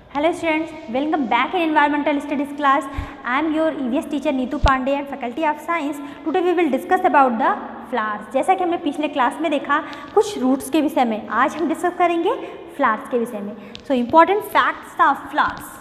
Hello students, welcome back in Environmental Studies class. I am your EVS teacher Neetu Pandey and Faculty of Science. Today we will discuss about the flowers. जैसा कि हमने पिछले class में देखा कुछ roots के विषय में, आज हम डिस्कस करेंगे फ्लावर्स के विषय में. So important facts of flowers.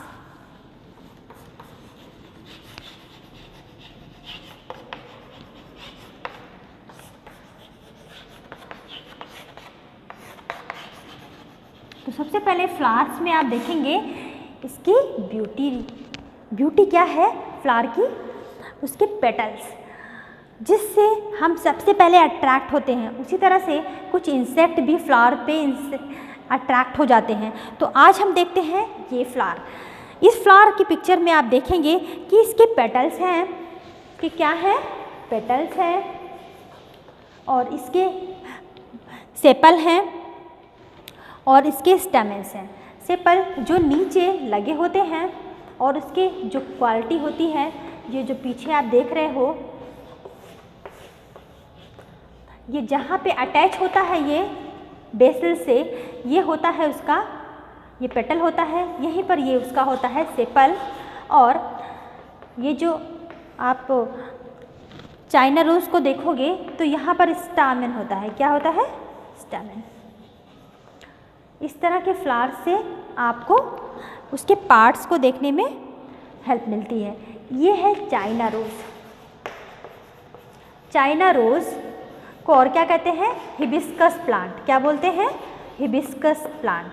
तो सबसे पहले फ्लावर्स में आप देखेंगे इसकी ब्यूटी क्या है फ्लावर की, उसके पेटल्स जिससे हम सबसे पहले अट्रैक्ट होते हैं. उसी तरह से कुछ इंसेक्ट भी फ्लावर पे अट्रैक्ट हो जाते हैं. तो आज हम देखते हैं ये फ्लावर. इस फ्लावर की पिक्चर में आप देखेंगे कि इसके पेटल्स हैं, कि क्या है, पेटल्स हैं और इसके सेपल हैं और इसके स्टेमेंस हैं. सेपल जो नीचे लगे होते हैं और उसके जो क्वालिटी होती है, ये जो पीछे आप देख रहे हो, ये जहाँ पे अटैच होता है ये बेसल से, ये होता है उसका, ये पेटल होता है, यहीं पर ये उसका होता है सेपल. और ये जो आप चाइना रोज को देखोगे तो यहाँ पर स्टामेन होता है. क्या होता है? स्टामेन. इस तरह के फ्लावर से आपको उसके पार्ट्स को देखने में हेल्प मिलती है. ये है चाइना रोज. चाइना रोज को और क्या कहते हैं? Hibiscus plant. क्या बोलते हैं? Hibiscus plant.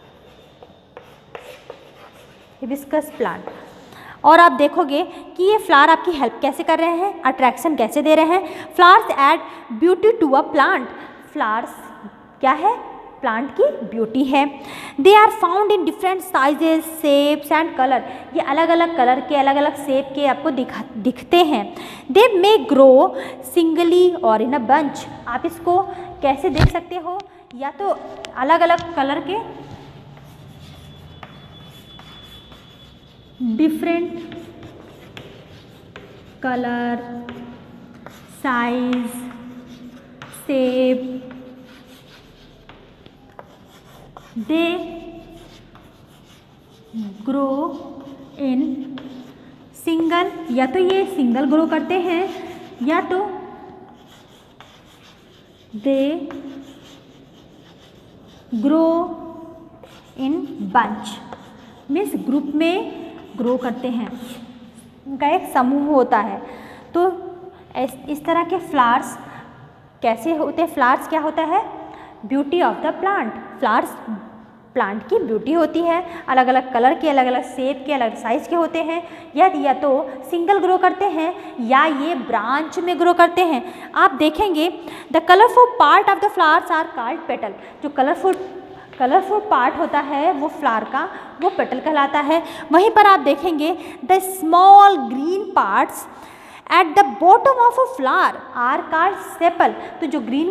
Hibiscus plant. और आप देखोगे कि ये फ्लावर आपकी हेल्प कैसे कर रहे हैं, अट्रैक्शन कैसे दे रहे हैं. Flowers add beauty to a plant. Flowers क्या है? प्लांट की ब्यूटी है. They are found in different sizes, shapes and colour. ये अलग अलग कलर के, अलग अलग शेप के आपको दिखते हैं. दे मे ग्रो सिंगली और इन अ बंच. आप इसको कैसे देख सकते हो? या तो अलग अलग कलर के, different colour, size, shape, they grow in single. या तो ये सिंगल ग्रो करते हैं या तो they grow in bunch. Means group में ग्रो करते हैं, उनका एक समूह होता है. तो इस तरह के फ्लावर्स कैसे होते हैं? फ्लावर्स क्या होता है? Beauty of the plant. Flowers plant की ब्यूटी होती है. अलग अलग कलर के, अलग अलग शेप के, अलग साइज के होते हैं. या तो सिंगल ग्रो करते हैं या ये ब्रांच में ग्रो करते हैं. आप देखेंगे the colourful part of the flowers are called petal. जो कलरफुल पार्ट होता है वो फ्लावर का, वो पेटल कहलाता है. वहीं पर आप देखेंगे the small green parts at the bottom of a flower are called sepal. तो जो ग्रीन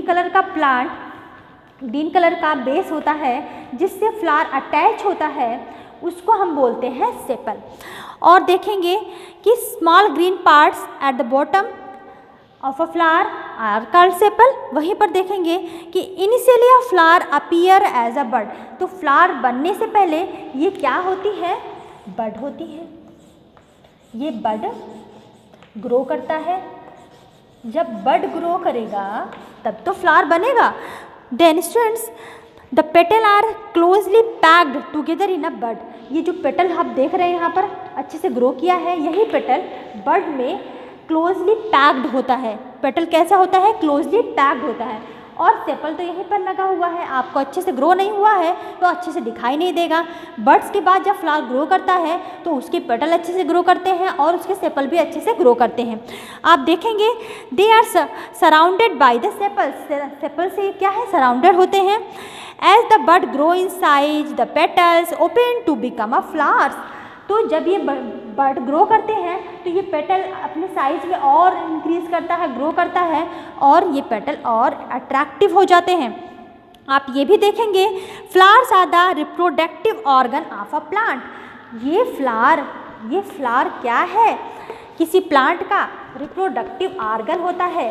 कलर का बेस होता है जिससे फ्लावर अटैच होता है, उसको हम बोलते हैं सेपल. और देखेंगे कि small green parts at the bottom of a flower are called sepal. वहीं पर देखेंगे कि initially a flower appear as a bud. तो फ्लावर बनने से पहले ये क्या होती है? बड होती है. ये बड ग्रो करता है. जब बड ग्रो करेगा तब तो फ्लावर बनेगा. Then students the petal are closely packed together in a bud. ये जो पेटल आप देख रहे हैं यहाँ पर अच्छे से ग्रो किया है, यही पेटल बड में क्लोजली पैक्ड होता है. पेटल कैसा होता है? क्लोजली पैक्ड होता है. और सेपल तो यहीं पर लगा हुआ है. आपको अच्छे से ग्रो नहीं हुआ है तो अच्छे से दिखाई नहीं देगा. बड्स के बाद जब फ्लावर ग्रो करता है तो उसके पेटल अच्छे से ग्रो करते हैं और उसके सेपल भी अच्छे से ग्रो करते हैं. आप देखेंगे they are surrounded by the sepals. Sepal से क्या है? सराउंडेड होते हैं. As the bud grow in size the petals open to become a flowers. तो जब ये बड ग्रो करते हैं तो ये पेटल अपने साइज में और इंक्रीज करता है, ग्रो करता है और ये पेटल और अट्रैक्टिव हो जाते हैं. आप ये भी देखेंगे flowers are the reproductive organ of a plant. ये फ्लावर क्या है? किसी प्लांट का रिप्रोडक्टिव ऑर्गन होता है.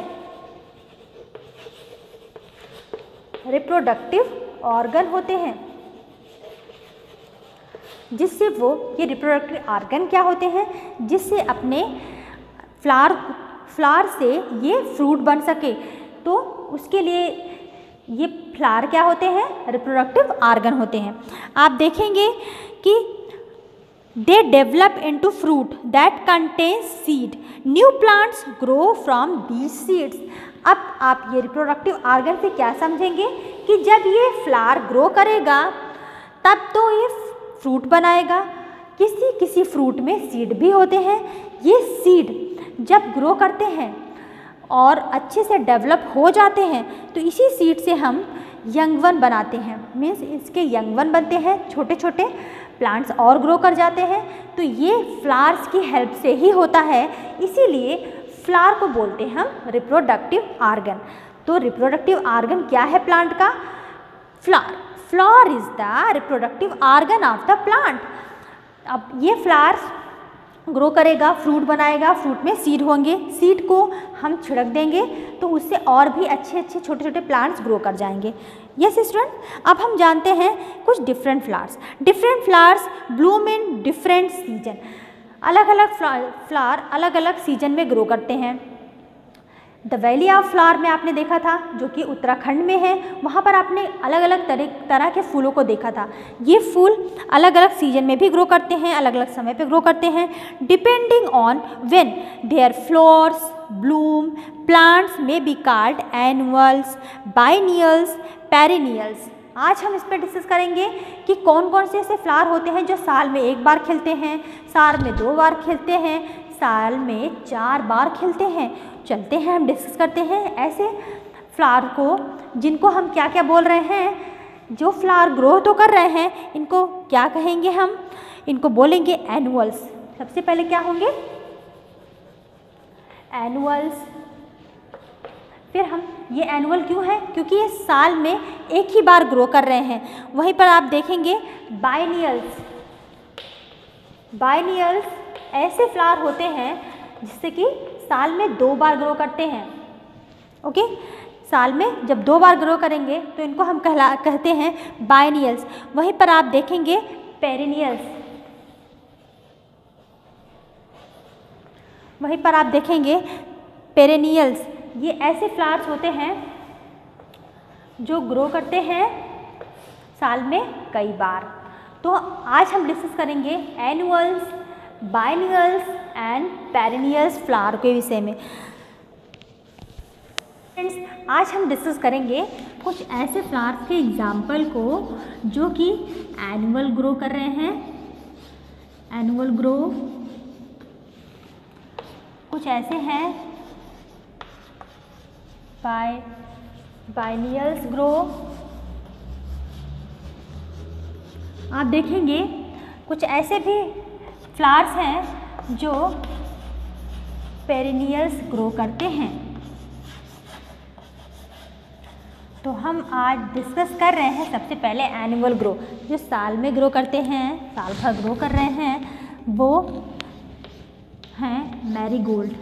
रिप्रोडक्टिव ऑर्गन होते हैं. जिससे वो ये रिप्रोडक्टिव ऑर्गन क्या होते हैं, जिससे अपने फ्लावर से ये फ्रूट बन सके। तो उसके लिए ये फ्लावर क्या होते हैं, रिप्रोडक्टिव ऑर्गन होते हैं। आप देखेंगे कि they develop into fruit that contains seed, new plants grow from these seeds. अब आप ये रिप्रोडक्टिव ऑर्गन से क्या समझेंगे कि जब ये फ्लावर ग्रो करेगा तब तो ये फ्रूट बनाएगा। किसी किसी फ्रूट में सीड भी होते हैं। ये सीड जब ग्रो करते हैं और अच्छे से डेवलप हो जाते हैं तो इसी सीड से हम यंग वन बनाते हैं, मीन्स इसके यंग वन बनते हैं, छोटे छोटे प्लांट्स और ग्रो कर जाते हैं। तो ये फ्लावर्स की हेल्प से ही होता है, इसीलिए फ्लावर को बोलते हैं हम रिप्रोडक्टिव ऑर्गन। तो रिप्रोडक्टिव ऑर्गन क्या है प्लांट का, flower. Flower is the reproductive organ of the plant. अब ये फ्लावर्स ग्रो करेगा, फ्रूट बनाएगा, फ्रूट में सीड होंगे, सीड को हम छिड़क देंगे तो उससे और भी अच्छे अच्छे छोटे छोटे प्लांट्स ग्रो कर जाएंगे। यस स्टूडेंट, अब हम जानते हैं कुछ different flowers. Different flowers bloom in different season. अलग अलग फ्लावर अलग अलग सीजन में ग्रो करते हैं। द वैली ऑफ फ्लावर में आपने देखा था, जो कि उत्तराखंड में है, वहाँ पर आपने अलग अलग तरह के फूलों को देखा था। ये फूल अलग अलग सीजन में भी ग्रो करते हैं, अलग अलग समय पे ग्रो करते हैं। Depending on when their flowers bloom, plants may be called annuals, biennials, perennials. आज हम इस पर डिस्कस करेंगे कि कौन कौन से ऐसे फ्लावर होते हैं जो साल में एक बार खिलते हैं, साल में 2 बार खिलते हैं, साल में 4 बार खिलते हैं। चलते हैं हम डिस्कस करते हैं ऐसे फ्लावर को, जिनको हम क्या क्या बोल रहे हैं, जो फ्लावर ग्रो तो कर रहे हैं, इनको क्या कहेंगे हम, इनको बोलेंगे एनुअल्स। सबसे पहले क्या होंगे, एनुअल्स। फिर हम ये एनुअल क्यों है, क्योंकि ये साल में एक ही बार ग्रो कर रहे हैं। वहीं पर आप देखेंगे बाइनियल्स। बाइनियल्स ऐसे फ्लावर होते हैं जिससे कि साल में 2 बार ग्रो करते हैं। ओके, साल में जब 2 बार ग्रो करेंगे तो इनको हम कहते हैं बाइनियल्स। वहीं पर आप देखेंगे पेरिनियल्स। वहीं पर आप देखेंगे पेरेनियल्स। ये ऐसे फ्लावर्स होते हैं जो ग्रो करते हैं साल में कई बार। तो आज हम डिस्कस करेंगे annuals, biennials and perennials flower के विषय में। फ्रेंड्स, आज हम डिस्कस करेंगे कुछ ऐसे फ्लावर्स के एग्जाम्पल को जो कि एनुअल ग्रो कर रहे हैं। एनुअल ग्रो कुछ ऐसे हैं, बाइनियल्स ग्रो। आप देखेंगे कुछ ऐसे भी फ्लावर्स हैं जो पेरिनियल्स ग्रो करते हैं। तो हम आज डिस्कस कर रहे हैं सबसे पहले एनुअल ग्रो, जो साल में ग्रो करते हैं, साल भर ग्रो कर रहे हैं, वो हैं मैरीगोल्ड।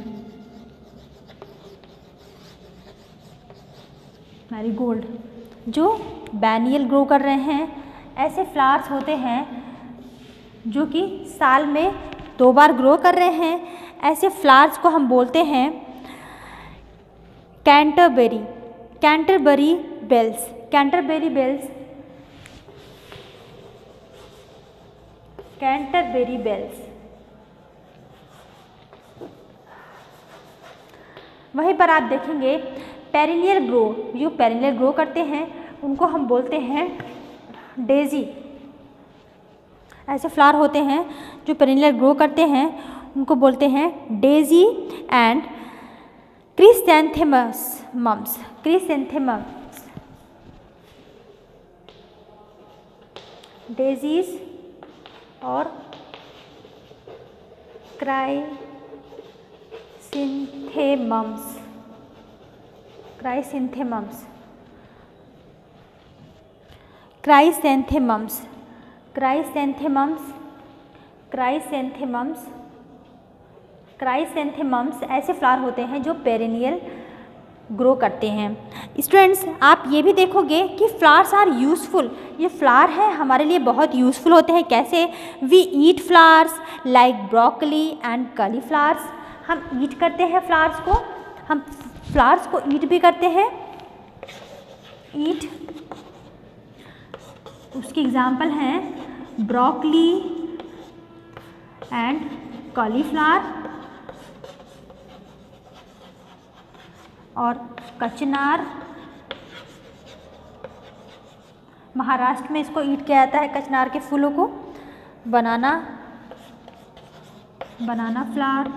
मैरीगोल्ड जो बैनियल ग्रो कर रहे हैं। ऐसे फ्लावर्स होते हैं जो कि साल में 2 बार ग्रो कर रहे हैं। ऐसे फ्लावर्स को हम बोलते हैं Canterbury, Canterbury bells, Canterbury bells, Canterbury bells. वहीं पर आप देखेंगे पेरिनियल ग्रो, जो पेरिनियल ग्रो करते हैं उनको हम बोलते हैं डेजी। ऐसे फ्लावर होते हैं जो पेरिनियल ग्रो करते हैं, उनको बोलते हैं daisy and chrysanthemums. Chrysanthemums, daisies और क्राइसैंथेमम्स, क्राइसैंथेमम्स, क्राइसैंथेमम्स, क्राइसैंथेमम्स, क्राइसैंथेमम्स, क्राइसैंथेमम्स ऐसे फ्लावर होते हैं जो पेरिनियल ग्रो करते हैं। स्टूडेंट्स, आप ये भी देखोगे कि फ्लावर्स आर यूज़फुल। ये फ्लावर है हमारे लिए बहुत यूज़फुल होते हैं। कैसे? We eat flowers like broccoli and cauliflowers. हम ईट करते हैं फ्लावर्स को, हम फ्लावर्स को ईट भी करते हैं। ईट, उसके एग्जाम्पल हैं ब्रोकली एंड कॉलीफ्लावर और कचनार। महाराष्ट्र में इसको ईट किया जाता है, कचनार के फूलों को। बनाना फ्लावर,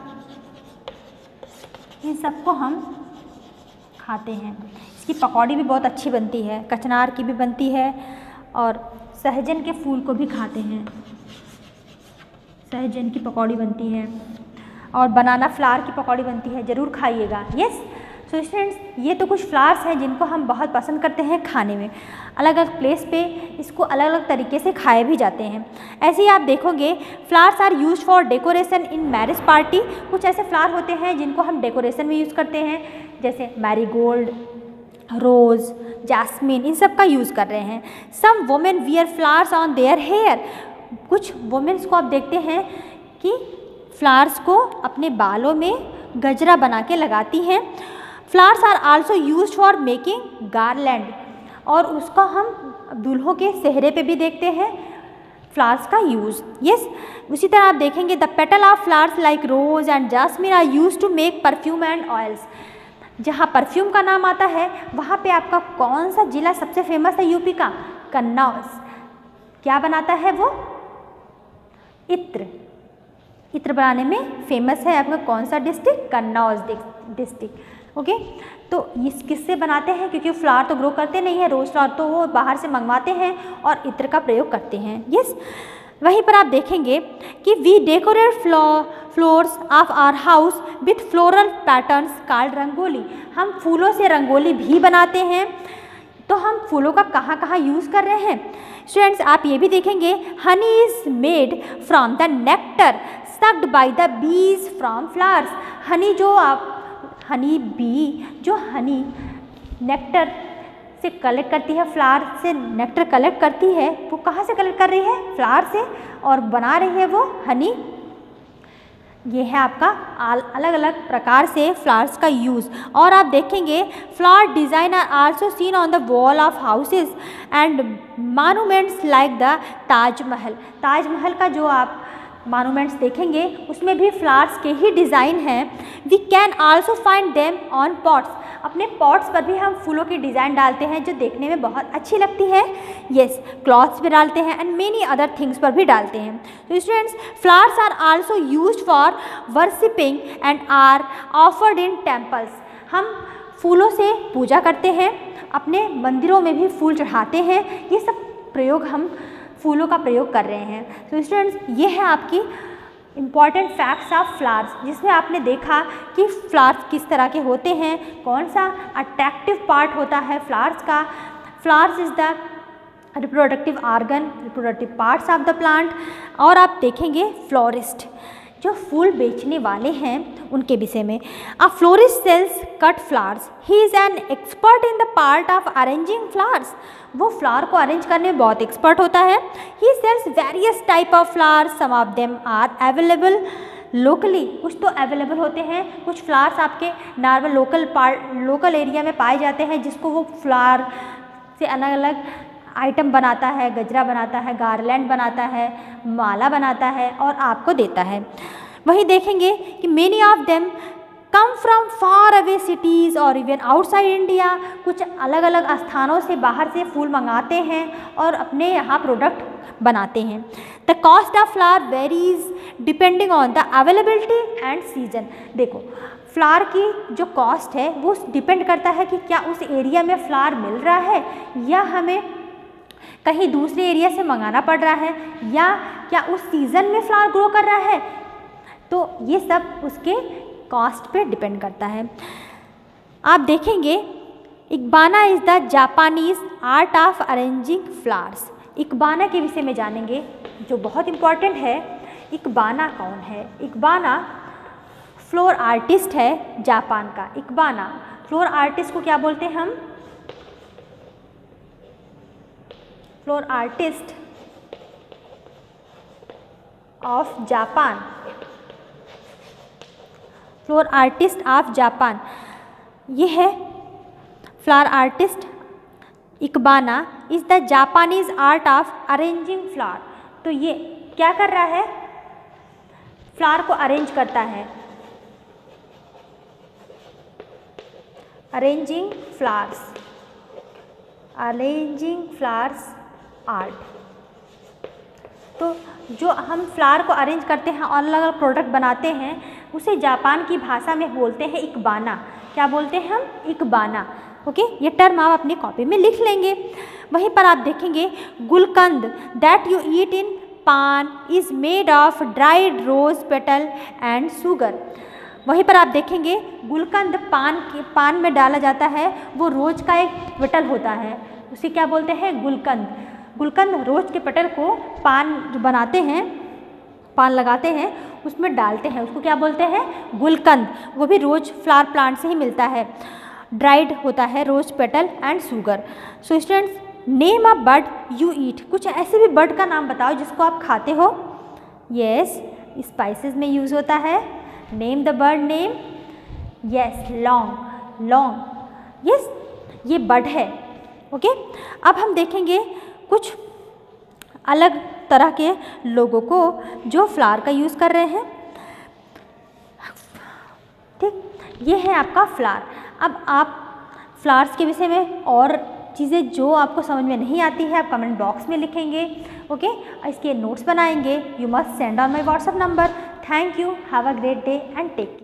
इन सबको हम खाते हैं। इसकी पकौड़ी भी बहुत अच्छी बनती है, कचनार की भी बनती है और सहजन के फूल को भी खाते हैं, सहजन की पकौड़ी बनती है और बनाना फ्लावर की पकौड़ी बनती है, ज़रूर खाइएगा। यस। सो स्टूडेंट्स, ये तो कुछ फ्लावर्स हैं जिनको हम बहुत पसंद करते हैं खाने में। अलग अलग प्लेस पे इसको अलग अलग तरीके से खाए भी जाते हैं। ऐसे ही आप देखोगे flowers are use for decoration in marriage party. कुछ ऐसे फ्लावर होते हैं जिनको हम डेकोरेशन में यूज़ करते हैं, जैसे मैरीगोल्ड, रोज़, जैस्मिन, इन सब का यूज़ कर रहे हैं। Some women wear flowers on their hair. कुछ वुमेन्स को आप देखते हैं कि फ्लावर्स को अपने बालों में गजरा बना के लगाती हैं। Flowers are also use for making garland, और उसका हम दूल्हों के सेहरे पे भी देखते हैं फ्लावर्स का यूज़। यस। उसी तरह आप देखेंगे the petal of flowers like rose and jasmine are use to make perfume and oils. जहाँ परफ्यूम का नाम आता है वहाँ पे आपका कौन सा जिला सबसे फेमस है? यूपी का कन्नौज। क्या बनाता है वो? इत्र। इत्र बनाने में फेमस है आपका कौन सा डिस्ट्रिक्ट? कन्नौज डिस्ट्रिक्ट। ओके। तो इस किससे बनाते हैं? क्योंकि फ्लावर तो ग्रो करते नहीं है, रोज फ्लावर तो वो बाहर से मंगवाते हैं और इत्र का प्रयोग करते हैं। यस। वहीं पर आप देखेंगे कि we decorate floors of our house with floral patterns called rangoli. हम फूलों से रंगोली भी बनाते हैं। तो हम फूलों का कहाँ कहाँ यूज़ कर रहे हैं? स्टूडेंट्स, आप ये भी देखेंगे honey is made from the nectar sucked by the bees from flowers. Honey bee जो हनी नेक्टर से कलेक्ट करती है, फ्लावर से नेक्टर कलेक्ट करती है, वो कहाँ से कलेक्ट कर रही है? फ्लावर से, और बना रही है वो हनी। ये है आपका अलग अलग प्रकार से फ्लावर्स का यूज़। और आप देखेंगे flower design are also seen on the wall of houses and monuments like the Taj Mahal. Taj Mahal का जो आप मॉन्यूमेंट्स देखेंगे उसमें भी फ्लावर्स के ही डिज़ाइन हैं। We can also find them on pots. अपने पॉट्स पर भी हम फूलों की डिज़ाइन डालते हैं जो देखने में बहुत अच्छी लगती है। यस, क्लॉथ्स पे डालते हैं एंड मेनी अदर थिंग्स पर भी डालते हैं। तो students, flowers are also used for worshipping and are offered in temples. हम फूलों से पूजा करते हैं, अपने मंदिरों में भी फूल चढ़ाते हैं। ये सब प्रयोग हम फूलों का प्रयोग कर रहे हैं। तो स्टूडेंट्स, ये है आपकी इम्पॉर्टेंट फैक्ट्स ऑफ फ्लावर्स, जिसमें आपने देखा कि फ्लावर्स किस तरह के होते हैं, कौन सा अट्रैक्टिव पार्ट होता है फ्लावर्स का। Flowers is the reproductive organ, reproductive parts of the plant. और आप देखेंगे फ्लोरिस्ट, जो फूल बेचने वाले हैं उनके विषय में। A florist sells cut flowers, he is an expert in the part of arranging flowers. वो फ्लावर को अरेंज करने में बहुत एक्सपर्ट होता है। He sells various type of flowers, some of them are available locally. कुछ तो अवेलेबल होते हैं, कुछ फ्लावर्स आपके नॉर्मल लोकल एरिया में पाए जाते हैं, जिसको वो फ्लावर से अलग अलग आइटम बनाता है, गजरा बनाता है, गार्लैंड बनाता है, माला बनाता है और आपको देता है। वहीं देखेंगे कि many of them come from far away cities और इवन आउटसाइड इंडिया। कुछ अलग अलग स्थानों से बाहर से फूल मंगाते हैं और अपने यहाँ प्रोडक्ट बनाते हैं। The cost of flower varies depending on the availability and season. देखो, फ्लावर की जो कॉस्ट है वो डिपेंड करता है कि क्या उस एरिया में फ्लावर मिल रहा है या हमें कहीं दूसरे एरिया से मंगाना पड़ रहा है, या क्या उस सीज़न में फ्लावर ग्रो कर रहा है। तो ये सब उसके कॉस्ट पे डिपेंड करता है। आप देखेंगे ikebana is the Japanese art of arranging flowers. Ikebana के विषय में जानेंगे जो बहुत इम्पॉर्टेंट है। इकबाना कौन है? इकबाना फ्लोर आर्टिस्ट है जापान का। इकबाना फ्लोर आर्टिस्ट को क्या बोलते हैं हम? Floor artist of Japan, floor artist of Japan, ये है flower artist ikebana is the Japanese art of arranging flower. तो ये क्या कर रहा है? फ्लावर को अरेंज करता है, arranging flowers, arranging flowers art. तो जो हम फ्लावर को अरेंज करते हैं और अलग अलग प्रोडक्ट बनाते हैं उसे जापान की भाषा में बोलते हैं इकबाना। क्या बोलते हैं हम? इकबाना। ओके, ये टर्म आप अपनी कॉपी में लिख लेंगे। वहीं पर आप देखेंगे गुलकंद that you eat in paan is made of dried rose petal and sugar. वहीं पर आप देखेंगे गुलकंद पान में डाला जाता है, वो रोज का एक पेटल होता है, उसे क्या बोलते हैं? गुलकंद। गुलकंद रोज के पेटल को पान जो बनाते हैं, पान लगाते हैं उसमें डालते हैं, उसको क्या बोलते हैं? गुलकंद। वो भी रोज फ्लावर प्लांट से ही मिलता है, ड्राइड होता है rose petal and sugar. So students, name a bird you eat. कुछ ऐसे भी बर्ड का नाम बताओ जिसको आप खाते हो। यस, स्पाइसेस में यूज़ होता है। Name the bird name. Yes, long, long. Yes, ये बर्ड है। ओके, अब हम देखेंगे कुछ अलग तरह के लोगों को जो फ्लावर का यूज़ कर रहे हैं। ठीक, ये है आपका फ्लावर। अब आप फ्लावर्स के विषय में और चीज़ें जो आपको समझ में नहीं आती है आप कमेंट बॉक्स में लिखेंगे। ओके, इसके नोट्स बनाएंगे। You must send on my WhatsApp number. Thank you, have a great day and take care.